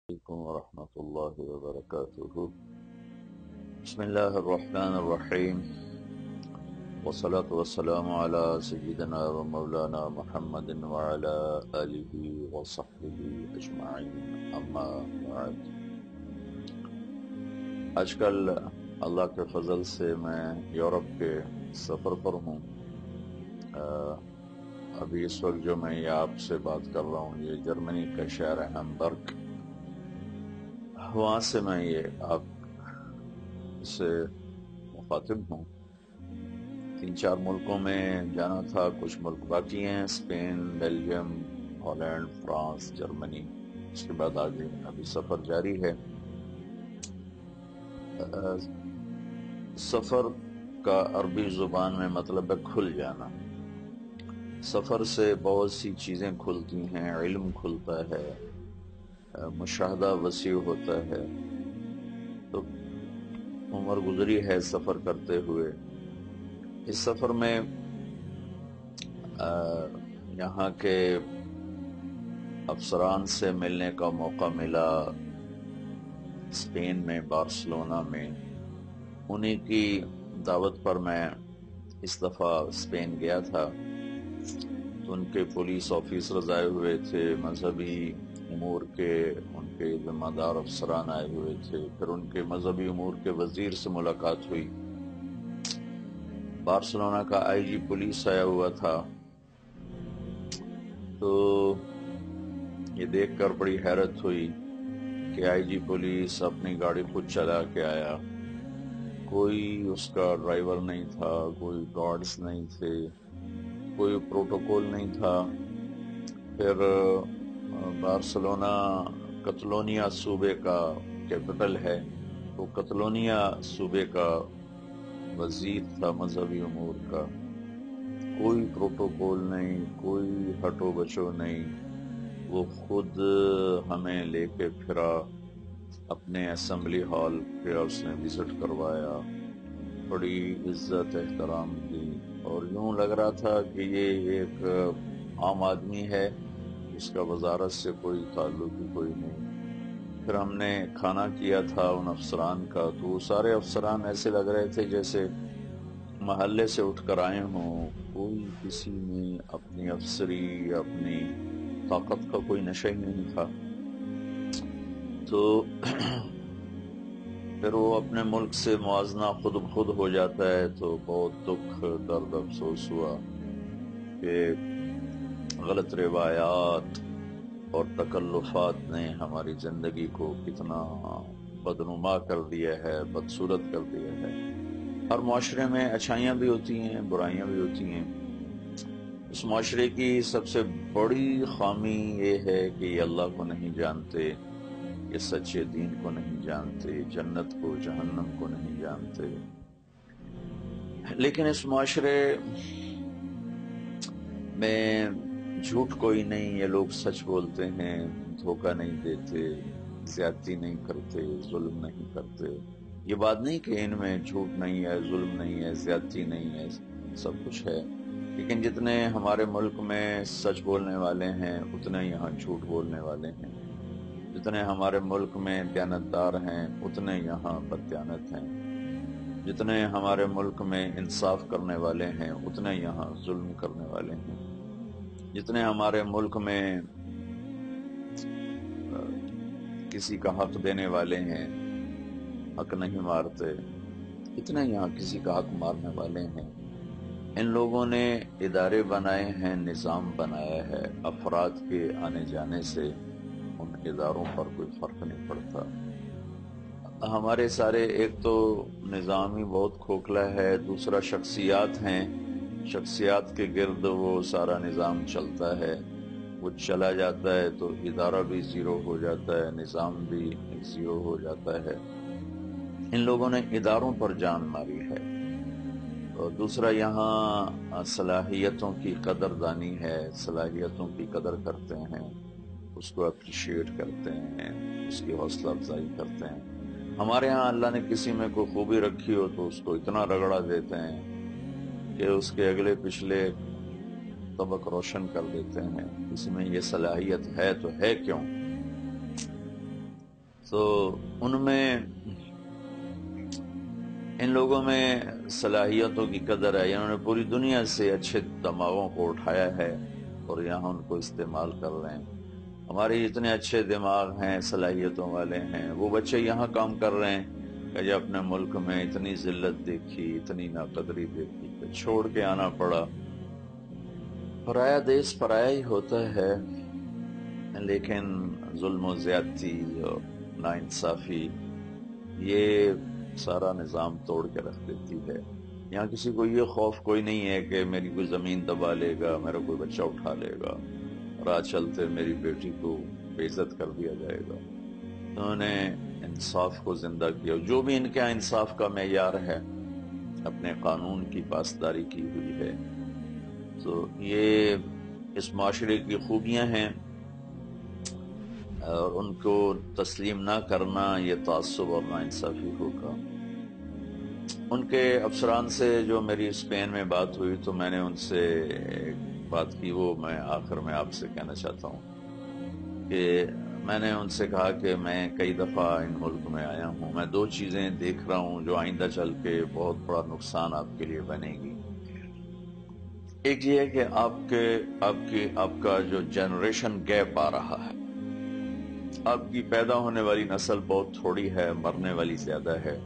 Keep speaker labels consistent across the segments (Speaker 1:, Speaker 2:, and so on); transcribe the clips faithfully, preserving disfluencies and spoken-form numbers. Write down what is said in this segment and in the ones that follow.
Speaker 1: علیکم ورحمۃ اللہ وبرکاتہ۔ بسم اللہ الرحمن الرحیم، والصلاة والسلام علی سیدنا و مولانا محمد وعلی آلہ وصحبہ اجمعین، اما بعد۔ آج کل اللہ کے فضل سے میں یورپ کے سفر پر ہوں۔ ابھی اس وقت جو میں یہ آپ سے بات کر رہا ہوں، یہ جرمنی کا شہر ہے ہیمبرگ، وہاں سے میں یہ آپ سے مخاطب ہوں۔ تین چار ملکوں میں جانا تھا، کچھ ملک باقی ہیں، اسپین، بیلجیم، ہالینڈ، فرانس، جرمنی، اس کے بعد آگے ابھی سفر جاری ہے۔ سفر کا عربی زبان میں مطلب ہے کھل جانا۔ سفر سے بہت سی چیزیں کھلتی ہیں، علم کھلتا ہے، مشاہدہ وسیع ہوتا ہے۔ تو عمر گزری ہے سفر کرتے ہوئے۔ اس سفر میں یہاں کے افسران سے ملنے کا موقع ملا، اسپین میں، بارسلونا میں۔ انہی کی دعوت پر میں اس دفعہ اسپین گیا تھا، تو ان کے پولیس آفیسرز آئے ہوئے تھے، مذہبی امور کے ان کے ذمہ دار افسران آئے ہوئے تھے، پھر ان کے مذہبی امور کے وزیر سے ملاقات ہوئی، بارسلونا کا آئی جی پولیس آیا ہوا تھا۔ تو یہ دیکھ کر بڑی حیرت ہوئی کہ آئی جی پولیس اپنی گاڑی خود چلا کے آیا، کوئی اس کا ڈرائیور نہیں تھا، کوئی گارڈز نہیں تھے، کوئی پروٹوکول نہیں تھا۔ پھر بارسلونا کتلونیا صوبے کا کیپٹل ہے، تو کتلونیا صوبے کا وزیر تھا مذہبی امور کا، کوئی پروٹوکول نہیں، کوئی ہٹو بچو نہیں، وہ خود ہمیں لے کے پھرا اپنے اسمبلی ہال پہ، اس نے وزٹ کروایا، بڑی عزت احترام دی، اور یوں لگ رہا تھا کہ یہ ایک عام آدمی ہے، اس کا وزارت سے کوئی تعلق ہی کوئی نہیں۔ پھر ہم نے کھانا کیا تھا ان افسران کا، تو وہ سارے افسران ایسے لگ رہے تھے جیسے محلے سے اٹھ کر آئے ہوں، کوئی کسی میں اپنی افسری، اپنی طاقت کا کوئی نشہ ہی نہیں تھا۔ تو پھر وہ اپنے ملک سے موازنہ خود بخود ہو جاتا ہے، تو بہت دکھ، درد، افسوس ہوا کہ غلط روایات اور تکلفات نے ہماری زندگی کو کتنا بدنما کر دیا ہے، بدصورت کر دیا ہے۔ ہر معاشرے میں اچھائیاں بھی ہوتی ہیں، برائیاں بھی ہوتی ہیں۔ اس معاشرے کی سب سے بڑی خامی یہ ہے کہ یہ اللہ کو نہیں جانتے، یہ سچے دین کو نہیں جانتے، جنت کو، جہنم کو نہیں جانتے۔ لیکن اس معاشرے میں جھوٹ کوئی نہیں، یہ لوگ سچ بولتے ہیں، دھوکہ نہیں دیتے، زیادتی نہیں کرتے، ظلم نہیں کرتے۔ یہ بات نہیں کہ ان میں جھوٹ نہیں ہے، ظلم نہیں ہے، زیادتی نہیں ہے، سب کچھ ہے، لیکن جتنے ہمارے ملک میں سچ بولنے والے ہیں اتنے یہاں جھوٹ بولنے والے ہیں، جتنے ہمارے ملک میں دیانتدار ہیں اتنے یہاں بددیانت ہیں، جتنے ہمارے ملک میں انصاف کرنے والے ہیں اتنے یہاں ظلم کرنے والے ہیں، جتنے ہمارے ملک میں کسی کا حق دینے والے ہیں، حق نہیں مارتے، اتنے یہاں کسی کا حق مارنے والے ہیں۔ ان لوگوں نے ادارے بنائے ہیں، نظام بنایا ہے، افراد کے آنے جانے سے ان اداروں پر کوئی فرق نہیں پڑتا۔ ہمارے سارے، ایک تو نظام ہی بہت کھوکھلا ہے، دوسرا شخصیات ہیں، شخصیات کے گرد وہ سارا نظام چلتا ہے، وہ چلا جاتا ہے تو ادارہ بھی زیرو ہو جاتا ہے، نظام بھی زیرو ہو جاتا ہے۔ ان لوگوں نے اداروں پر جان ماری ہے۔ اور دوسرا، یہاں صلاحیتوں کی قدر دانی ہے، صلاحیتوں کی قدر کرتے ہیں، اس کو اپریشیٹ کرتے ہیں، اس کی حوصلہ افزائی کرتے ہیں۔ ہمارے ہاں اللہ نے کسی میں کوئی خوبی رکھی ہو تو اس کو اتنا رگڑا دیتے ہیں کہ اس کے اگلے پچھلے طبق روشن کر دیتے ہیں، اس میں یہ صلاحیت ہے تو ہے کیوں؟ تو ان میں ان لوگوں میں صلاحیتوں کی قدر ہے، انہوں نے پوری دنیا سے اچھے دماغوں کو اٹھایا ہے اور یہاں ان کو استعمال کر رہے ہیں۔ ہمارے اتنے اچھے دماغ ہیں، صلاحیتوں والے ہیں، وہ بچے یہاں کام کر رہے ہیں کہ جب اپنے ملک میں اتنی ذلت دیکھی، اتنی ناقدری دیکھی کہ چھوڑ کے آنا پڑا۔ پرایا دیس پرایا ہی ہوتا ہے، لیکن ظلم و زیادتی اور ناانصافی یہ سارا نظام توڑ کے رکھ دیتی ہے۔ یہاں کسی کو یہ خوف کوئی نہیں ہے کہ میری کوئی زمین دبا لے گا، میرا کوئی بچہ اٹھا لے گا، راہ چلتے میری بیٹی کو بے عزت کر دیا جائے گا۔ انہوں نے انصاف کو زندہ کیا، جو بھی ان کے انصاف کا معیار ہے اپنے قانون کی پاسداری کی ہوئی ہے۔ تو یہ اس معاشرے کی خوبیاں ہیں، اور ان کو تسلیم نہ کرنا یہ تعصب اور ناانصافی ہوگا۔ ان کے افسران سے جو میری اسپین میں بات ہوئی تو میں نے ان سے ایک بات کی، وہ میں آخر میں آپ سے کہنا چاہتا ہوں کہ میں نے ان سے کہا کہ میں کئی دفعہ ان ملک میں آیا ہوں، میں دو چیزیں دیکھ رہا ہوں جو آئندہ چل کے بہت بڑا نقصان آپ کے لیے بنے گی۔ ایک یہ ہے کہ آپ کے آپ کی آپ کا جو جنریشن گیپ آ رہا ہے، آپ کی پیدا ہونے والی نسل بہت تھوڑی ہے، مرنے والی زیادہ ہے۔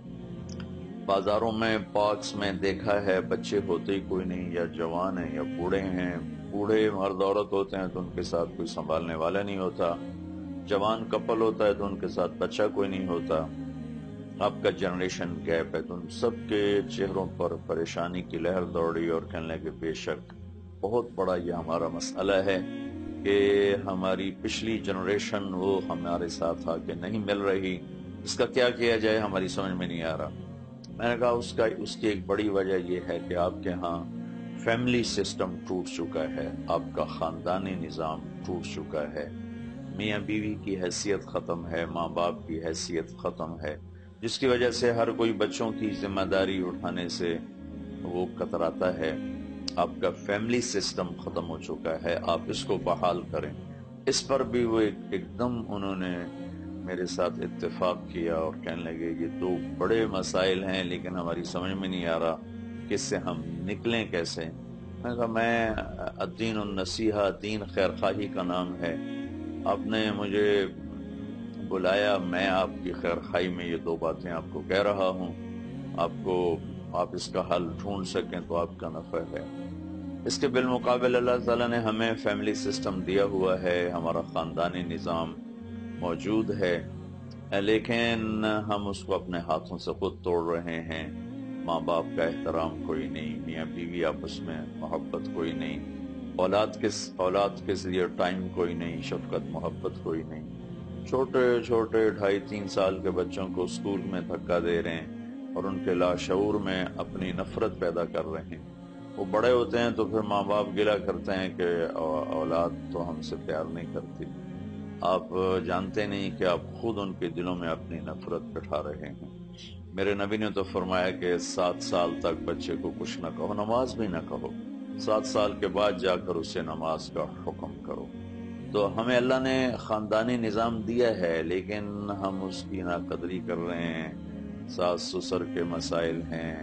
Speaker 1: بازاروں میں پارکس میں دیکھا ہے بچے ہوتے ہی کوئی نہیں، یا جوان ہیں یا بوڑھے ہیں۔ بوڑھے مرد عورت ہوتے ہیں تو ان کے ساتھ کوئی سنبھالنے والا نہیں ہوتا، جوان کپل ہوتا ہے تو ان کے ساتھ بچہ کوئی نہیں ہوتا۔ آپ کا جنریشن گیپ ہے، تو ان سب کے چہروں پر پریشانی کی لہر دوڑی اور کہنے لگے بے شک بہت بڑا یہ ہمارا مسئلہ ہے کہ ہماری پچھلی جنریشن وہ ہمارے ساتھ آ کے نہیں مل رہی، اس کا کیا کیا جائے ہماری سمجھ میں نہیں آ رہا۔ میں نے کہا اس کا اس کی ایک بڑی وجہ یہ ہے کہ آپ کے ہاں فیملی سسٹم ٹوٹ چکا ہے، آپ کا خاندانی نظام ٹوٹ چکا ہے، میاں بیوی کی حیثیت ختم ہے، ماں باپ کی حیثیت ختم ہے، جس کی وجہ سے ہر کوئی بچوں کی ذمہ داری اٹھانے سے وہ کتراتا ہے۔ آپ کا فیملی سسٹم ختم ہو چکا ہے، آپ اس کو بحال کریں۔ اس پر بھی وہ ایک ایک دم انہوں نے میرے ساتھ اتفاق کیا اور کہنے لگے یہ دو بڑے مسائل ہیں لیکن ہماری سمجھ میں نہیں آ رہا کہ اس سے ہم نکلیں کیسے۔ میں نے کہا میں الدین النصیحہ، دین خیر خواہی کا نام ہے، آپ نے مجھے بلایا، میں آپ کی خیر خواہی میں یہ دو باتیں آپ کو کہہ رہا ہوں، آپ کو آپ اس کا حل ڈھونڈ سکیں تو آپ کا نفع ہے۔ اس کے بالمقابل اللہ تعالیٰ نے ہمیں فیملی سسٹم دیا ہوا ہے، ہمارا خاندانی نظام موجود ہے، لیکن ہم اس کو اپنے ہاتھوں سے خود توڑ رہے ہیں۔ ماں باپ کا احترام کوئی نہیں، میاں بیوی آپس میں محبت کوئی نہیں، اولاد کے اولاد کے ذریعے ٹائم کوئی نہیں، شفقت محبت کوئی نہیں۔ چھوٹے چھوٹے ڈھائی تین سال کے بچوں کو اسکول میں دھکا دے رہے ہیں اور ان کے لاشعور میں اپنی نفرت پیدا کر رہے ہیں۔ وہ بڑے ہوتے ہیں تو پھر ماں باپ گلہ کرتے ہیں کہ اولاد تو ہم سے پیار نہیں کرتی۔ آپ جانتے نہیں کہ آپ خود ان کے دلوں میں اپنی نفرت بٹھا رہے ہیں۔ میرے نبی نے تو فرمایا کہ سات سال تک بچے کو کچھ نہ کہو، نماز بھی نہ کہو، سات سال کے بعد جا کر اسے نماز کا حکم کرو۔ تو ہمیں اللہ نے خاندانی نظام دیا ہے لیکن ہم اس کی ناقدری کر رہے ہیں۔ ساس سسر کے مسائل ہیں،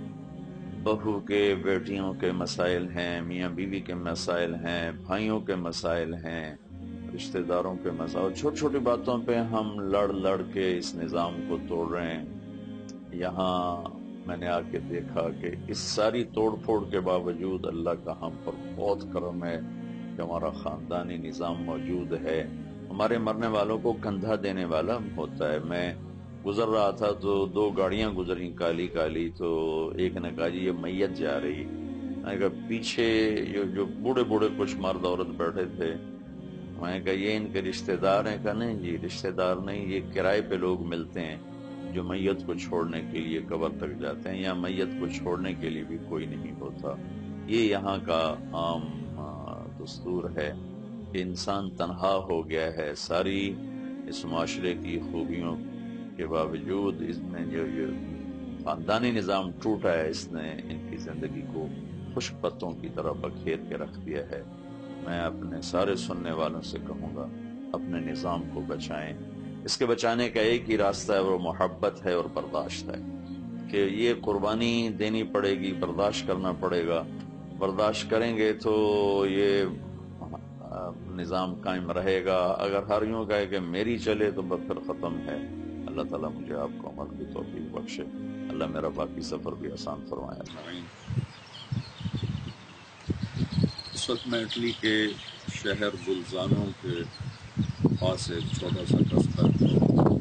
Speaker 1: بہو کے بیٹیوں کے مسائل ہیں، میاں بیوی کے مسائل ہیں، بھائیوں کے مسائل ہیں، رشتہ داروں کے مسائل، چھوٹی چھوٹی باتوں پہ ہم لڑ لڑ کے اس نظام کو توڑ رہے ہیں۔ یہاں میں نے آ کے دیکھا کہ اس ساری توڑ پھوڑ کے باوجود اللہ کا ہم پر بہت کرم ہے کہ ہمارا خاندانی نظام موجود ہے۔ ہمارے مرنے والوں کو کندھا دینے والا ہوتا ہے۔ میں گزر رہا تھا تو دو گاڑیاں گزری کالی کالی، تو ایک نے کہا جی یہ میت جا رہی، میں نے کہا پیچھے جو بوڑھے بوڑھے کچھ مرد عورت بیٹھے تھے، میں نے کہا یہ ان کے رشتہ دار ہیں؟ کہا نہیں جی رشتہ دار نہیں، یہ کرائے پہ لوگ ملتے ہیں جو میت کو چھوڑنے کے لیے قبر تک جاتے ہیں، یا میت کو چھوڑنے کے لیے بھی کوئی نہیں ہوتا۔ یہ یہاں کا عام دستور ہے کہ انسان تنہا ہو گیا ہے، ساری اس معاشرے کی خوبیوں کے باوجود اس میں جو یہ خاندانی نظام ٹوٹا ہے، اس نے ان کی زندگی کو خشک پتوں کی طرح بکھیر کے رکھ دیا ہے۔ میں اپنے سارے سننے والوں سے کہوں گا اپنے نظام کو بچائیں، اس کے بچانے کا ایک ہی راستہ ہے، وہ محبت ہے اور برداشت ہے، کہ یہ قربانی دینی پڑے گی، برداشت کرنا پڑے گا۔ برداشت کریں گے تو یہ نظام قائم رہے گا۔ اگر ہر یوں کہے کہ میری چلے تو بس پھر ختم ہے۔ اللہ تعالیٰ مجھے آپ کو عمل کی توفیق بخشے، اللہ میرا باقی سفر بھی آسان فرمائے۔ اس وقت میں اٹلی کے شہر بلزانو کے پاس ایک چھوٹا سا قصبہ ہے،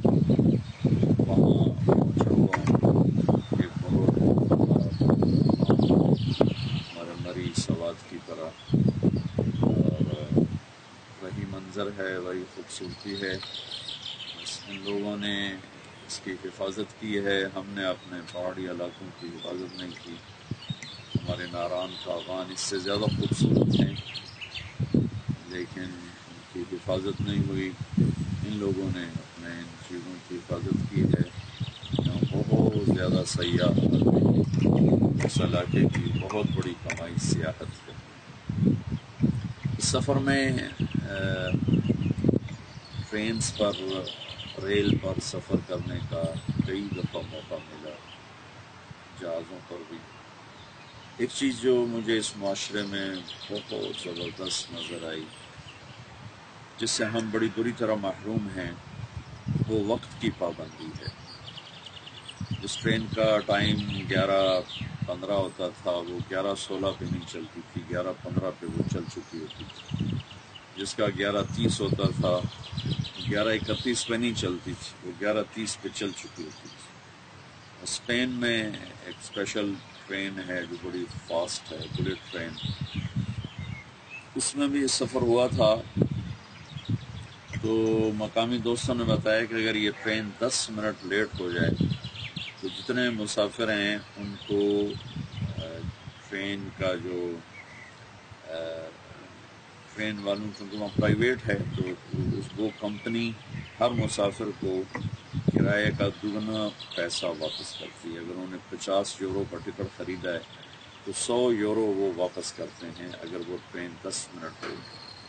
Speaker 1: وہاں پہنچا ہوا ہوں، ایک بہت ہمارے مری سوات کی طرح، اور وہی منظر ہے، وہی خوبصورتی ہے۔ ان لوگوں نے اس کی حفاظت کی ہے، ہم نے اپنے پہاڑی علاقوں کی حفاظت نہیں کی۔ ہمارے ناران کاغان اس سے زیادہ خوبصورت ہیں، لیکن ان کی حفاظت نہیں ہوئی۔ ان لوگوں نے اپنے ان چیزوں کی حفاظت کی ہے۔ یہاں بہت زیادہ سیاح آتے ہیں، اس علاقے کی بہت بڑی کمائی سیاحت ہے۔ اس سفر میں ٹرینز پر، ریل پر سفر کرنے کا کئی دفعہ موقع ملا، جہازوں پر بھی۔ ایک چیز جو مجھے اس معاشرے میں بہت زبردست نظر آئی، جس سے ہم بڑی بری طرح محروم ہیں، وہ وقت کی پابندی ہے۔ جس ٹرین کا ٹائم گیارہ پندرہ ہوتا تھا، وہ گیارہ سولہ پہ نہیں چلتی تھی، گیارہ پندرہ پہ وہ چل چکی ہوتی تھی۔ جس کا گیارہ تیس ہوتا تھا، گیارہ اکتیس پہ نہیں چلتی تھی، وہ گیارہ تیس پہ چل چکی ہوتی تھی۔ اسپین میں ایک اسپیشل ٹرین ہے جو بڑی فاسٹ ہے، بلیٹ ٹرین، اس میں بھی سفر ہوا تھا۔ تو مقامی دوستوں نے بتایا کہ اگر یہ ٹرین دس منٹ لیٹ ہو جائے تو جتنے مسافر ہیں ان کو ٹرین کا جو ٹرین والوں کیونکہ وہاں پرائیویٹ ہے تو وہ کمپنی ہر مسافر کو کرایے کا دگنا پیسہ واپس کرتی ہے۔ اگر انہوں نے پچاس یورو کا ٹکٹ خریدا ہے تو سو یورو وہ واپس کرتے ہیں اگر وہ ٹرین دس منٹ ہو۔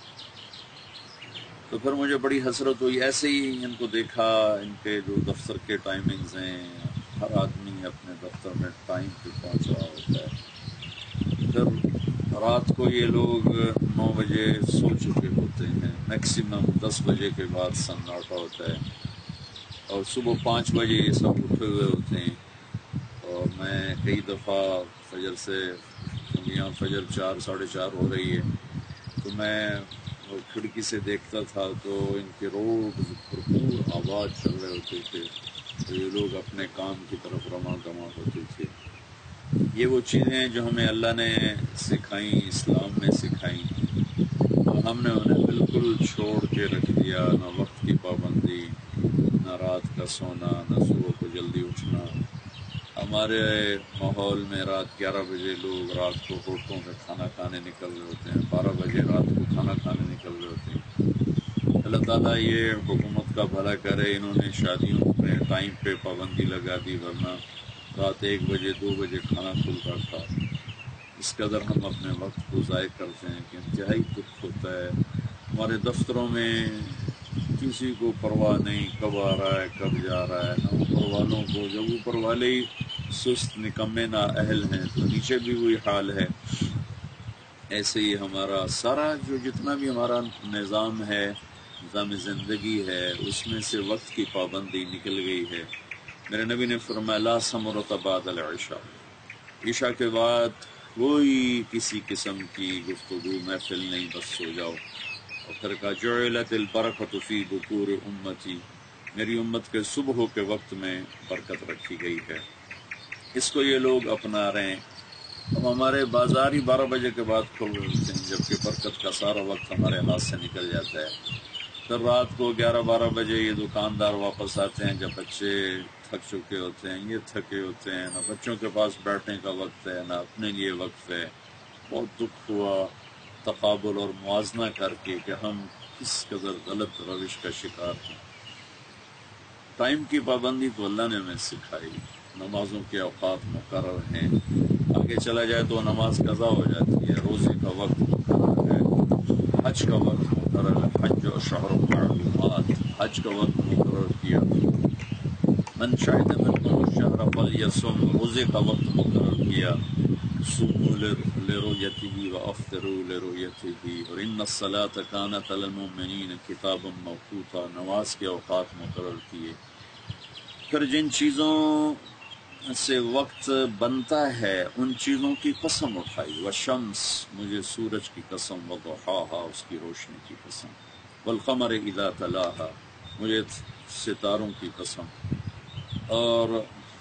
Speaker 1: تو پھر مجھے بڑی حسرت ہوئی، ایسے ہی ان کو دیکھا، ان کے جو دفتر کے ٹائمنگز ہیں، ہر آدمی اپنے دفتر میں ٹائم پہ پہنچ رہا ہوتا ہے۔ پھر رات کو یہ لوگ نو بجے سو چکے ہوتے ہیں، میکسیمم دس بجے کے بعد سناٹا ہوتا ہے، اور صبح پانچ بجے یہ سب اٹھے ہوئے ہوتے ہیں۔ اور میں کئی دفعہ فجر سے، یہاں فجر چار ساڑھے چار ہو رہی ہے، تو میں اور کھڑکی سے دیکھتا تھا تو ان کے روڈ بھرپور آباد چل رہے ہوتے تھے، تو یہ لوگ اپنے کام کی طرف رواں دواں ہوتے تھے۔ یہ وہ چیزیں جو ہمیں اللہ نے سکھائیں، اسلام میں سکھائیں، تو ہم نے انہیں بالکل چھوڑ کے رکھ دیا۔ نہ وقت کی پابندی، نہ رات کا سونا، نہ صبح کو جلدی اٹھنا۔ ہمارے ماحول میں رات گیارہ بجے لوگ رات کو ہوٹلوں میں کھانا کھانے نکل رہے ہوتے ہیں، بارہ بجے رات کو کھانا کھانے نکل رہے ہوتے ہیں۔ اللہ تعالیٰ یہ حکومت کا بھلا کرے، انہوں نے شادیوں میں ٹائم پہ پابندی لگا دی، ورنہ رات ایک بجے دو بجے کھانا کھلتا تھا۔ اس قدر ہم اپنے وقت کو ضائع کرتے ہیں کہ انتہائی دکھ ہوتا ہے۔ ہمارے دفتروں میں کسی کو پرواہ نہیں کب آ رہا ہے کب جا رہا ہے، نہ اوپر والوں کو، جب اوپر والے ہی سست نکمے نا اہل ہیں تو نیچے بھی وہی حال ہے۔ ایسے ہی ہمارا سارا جو جتنا بھی ہمارا نظام ہے، نظام زندگی ہے، اس میں سے وقت کی پابندی نکل گئی ہے۔ میرے نبی نے فرمایا لا ثمرۃ بعد العشاء، عشاء کے بعد کوئی کسی قسم کی گفتگو محفل نہیں، بس سو جاؤ۔ اور پھر کہا جعلت البرکۃ فی بکور امتی، میری امت کے صبح کے وقت میں برکت رکھی گئی ہے۔ اس کو یہ لوگ اپنا رہے ہیں۔ اب ہمارے بازار ہی بارہ بجے کے بعد کھل رہے ہوتے ہیں، جبکہ برکت کا سارا وقت ہمارے ہاتھ سے نکل جاتا ہے۔ پھر رات کو گیارہ بارہ بجے یہ دکاندار واپس آتے ہیں، جب بچے تھک چکے ہوتے ہیں، یہ تھکے ہوتے ہیں، نہ بچوں کے پاس بیٹھنے کا وقت ہے نہ اپنے لیے وقت ہے۔ بہت دکھ ہوا تقابل اور موازنہ کر کے کہ ہم کس قدر غلط روش کا شکار ہیں۔ ٹائم کی پابندی تو اللہ نے ہمیں سکھائی، نمازوں کے اوقات مقرر ہیں، آگے چلا جائے تو نماز قضا ہو جاتی ہے، روزے کا وقت مقرر ہے، حج کا وقت مقرر ہے، حج اور شہر معلومات، حج کا وقت مقرر مقرر کیا. من شاہد منکم الشہر فلیصم، روزے کا وقت مقرر کیا. صوموا لرؤیتہ وافطروا لرؤیتہ. اور ان الصلاۃ کانت علی المؤمنین کتابا موقوتا، نماز کے اوقات مقرر کیے. پھر جن چیزوں سے وقت بنتا ہے ان چیزوں کی قسم اٹھائی. والشمس، مجھے سورج کی قسم. وضحاها، اس کی روشنی کی قسم. والقمر اذا تلاها، مجھے ستاروں کی قسم. اور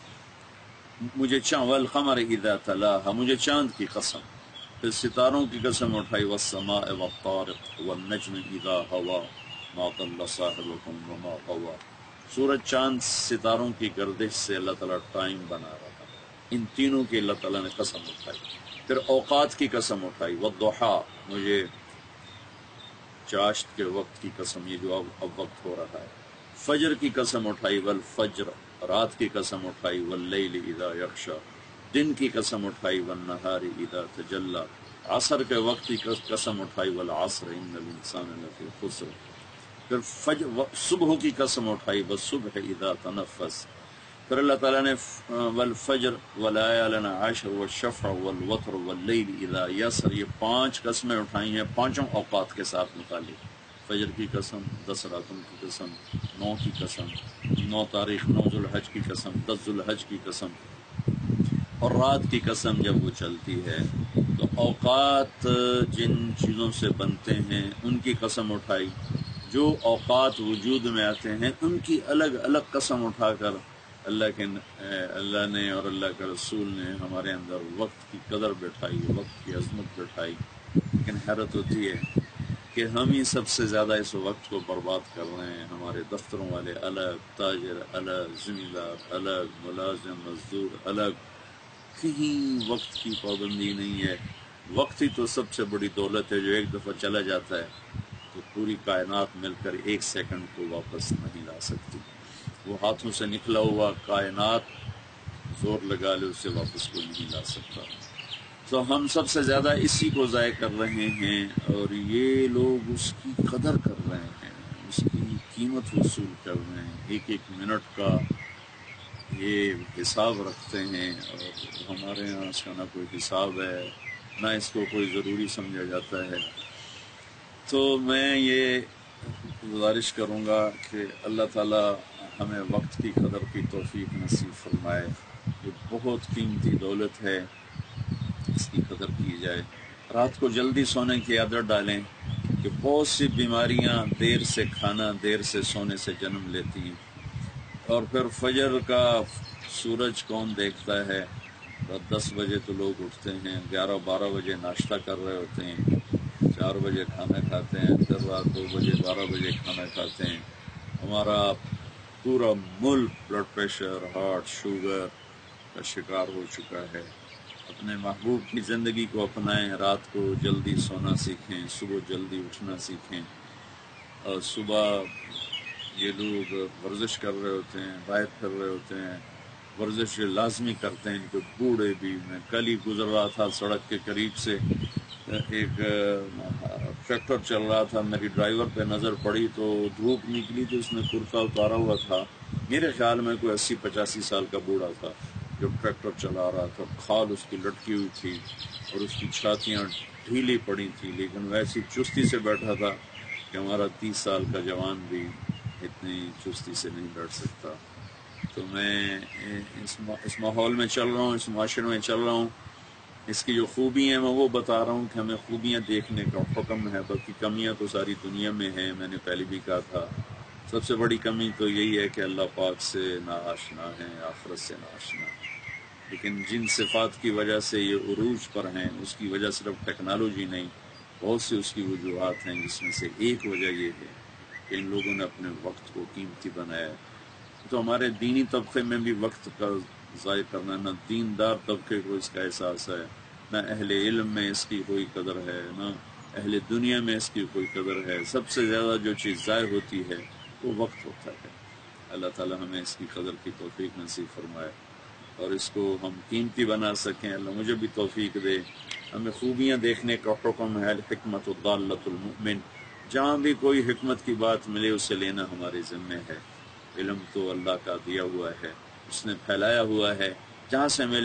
Speaker 1: مجھے چاند، والقمر اذا تلاها، مجھے چاند کی قسم. پھر ستاروں کی قسم اٹھائی. والسماء والطارق والنجم اذا هوى ما ضل صاحبكم وما غوى. سورج، چاند، ستاروں کی گردش سے اللہ تعالیٰ ٹائم بنا رہا ہے. ان تینوں کی اللہ تعالیٰ نے قسم اٹھائی. پھر اوقات کی قسم اٹھائی. والضحا، مجھے چاشت کے وقت کی قسم، یہ جو اب, اب وقت ہو رہا ہے. فجر کی قسم اٹھائی. والفجر، رات کی قسم اٹھائی. واللیل اذا یغشی، دن کی قسم اٹھائی. والنہار اذا تجلی، عصر کے وقت کی قسم اٹھائی. والعصر ان الانسان لفی خسر. پھر فجر، صبح کی قسم اٹھائی. والصبح اذا تنفس. پھر اللہ تعالیٰ نے والفجر وليال عشر والشفع والوتر واللیل اذا یسر، یہ پانچ قسمیں اٹھائی ہیں پانچوں اوقات کے ساتھ متعلق. فجر کی قسم، دس راتوں کی قسم، نو کی قسم، نو تاریخ نو ذوالحج کی قسم، دس ذوالحج کی قسم، اور رات کی قسم جب وہ چلتی ہے. تو اوقات جن چیزوں سے بنتے ہیں ان کی قسم اٹھائی. جو اوقات وجود میں آتے ہیں ان کی الگ الگ قسم اٹھا کر اللہ کے اللہ نے اور اللہ کے رسول نے ہمارے اندر وقت کی قدر بٹھائی، وقت کی عظمت بٹھائی. لیکن حیرت ہوتی ہے کہ ہم ہی سب سے زیادہ اس وقت کو برباد کر رہے ہیں. ہمارے دفتروں والے الگ، تاجر الگ، زمیندار الگ، ملازم مزدور الگ. کہیں وقت کی پابندی نہیں ہے. وقت ہی تو سب سے بڑی دولت ہے جو ایک دفعہ چلا جاتا ہے تو پوری کائنات مل کر ایک سیکنڈ کو واپس نہیں لا سکتی. وہ ہاتھوں سے نکلا ہوا کائنات زور لگا لے اسے واپس کوئی نہیں لا سکتا. تو ہم سب سے زیادہ اسی کو ضائع کر رہے ہیں اور یہ لوگ اس کی قدر کر رہے ہیں، اس کی قیمت وصول کر رہے ہیں. ایک ایک منٹ کا یہ حساب رکھتے ہیں اور ہمارے یہاں اس کا نہ کوئی حساب ہے نہ اس کو کوئی ضروری سمجھا جاتا ہے. تو میں یہ گزارش کروں گا کہ اللہ تعالی ہمیں وقت کی قدر کی توفیق نصیب فرمائے. یہ بہت قیمتی دولت ہے، اس کی قدر کی جائے. رات کو جلدی سونے کی عادت ڈالیں کہ بہت سی بیماریاں دیر سے کھانا، دیر سے سونے سے جنم لیتی ہیں. اور پھر فجر کا سورج کون دیکھتا ہے؟ دس بجے تو لوگ اٹھتے ہیں، گیارہ بارہ بجے ناشتہ کر رہے ہوتے ہیں، چار بجے کھانا کھاتے ہیں، پھر رات دو بجے بارہ بجے کھانا کھاتے ہیں. ہمارا پورا ملک بلڈ پریشر، ہارٹ، شوگر کا شکار ہو چکا ہے. اپنے محبوب کی زندگی کو اپنائیں، رات کو جلدی سونا سیکھیں، صبح جلدی اٹھنا سیکھیں. اور صبح یہ لوگ ورزش کر رہے ہوتے ہیں، باہر پھر رہے ہوتے ہیں، ورزش لازمی کرتے ہیں. ان کے بوڑھے بھی. میں کل ہی گزر رہا تھا سڑک کے قریب سے، ایک ٹریکٹر چل رہا تھا، میری ڈرائیور پہ نظر پڑی تو دھوپ نکلی تو اس نے کرتا اتارا ہوا تھا. میرے خیال میں کوئی اسی پچاسی سال کا بوڑھا تھا جو ٹریکٹر چلا رہا تھا. کھال اس کی لٹکی ہوئی تھی اور اس کی چھاتیاں ڈھیلی پڑی تھی، لیکن ویسی چستی سے بیٹھا تھا کہ ہمارا تیس سال کا جوان بھی اتنی چستی سے نہیں بیٹھ سکتا. تو میں اس ماحول میں چل رہا ہوں، اس معاشرے میں چل رہا ہوں. اس کی جو خوبی ہیں میں وہ بتا رہا ہوں کہ ہمیں خوبیاں دیکھنے کا حکم ہے، بلکہ کمیاں تو ساری دنیا میں ہیں. میں نے پہلے بھی کہا تھا سب سے بڑی کمی تو یہی ہے کہ اللہ پاک سے ناآشنا ہیں، آخرت سے ناآشنا. لیکن جن صفات کی وجہ سے یہ عروج پر ہیں اس کی وجہ صرف ٹیکنالوجی نہیں، بہت سی اس کی وجوہات ہیں، جس میں سے ایک وجہ یہ ہے کہ ان لوگوں نے اپنے وقت کو قیمتی بنایا. تو ہمارے دینی طبقے میں بھی وقت کا ضائع کرنا، نہ دیندار طبقے کو اس کا احساس ہے، نہ اہل علم میں اس کی کوئی قدر ہے، نہ اہل دنیا میں اس کی کوئی قدر ہے. سب سے زیادہ جو چیز ضائع ہوتی ہے وہ وقت ہوتا ہے. اللہ تعالی ہمیں اس کی قدر کی توفیق نصیب فرمائے اور اس کو ہم قیمتی بنا سکیں. اللہ مجھے بھی توفیق دے. ہمیں خوبیاں دیکھنے کا حکم ہے، الحکمت ضالۃ المؤمن. جہاں بھی کوئی حکمت کی بات ملے اسے لینا ہمارے ذمہ ہے. علم تو اللہ کا دیا ہوا ہے، اس نے پھیلایا ہوا ہے، جہاں سے ہمیں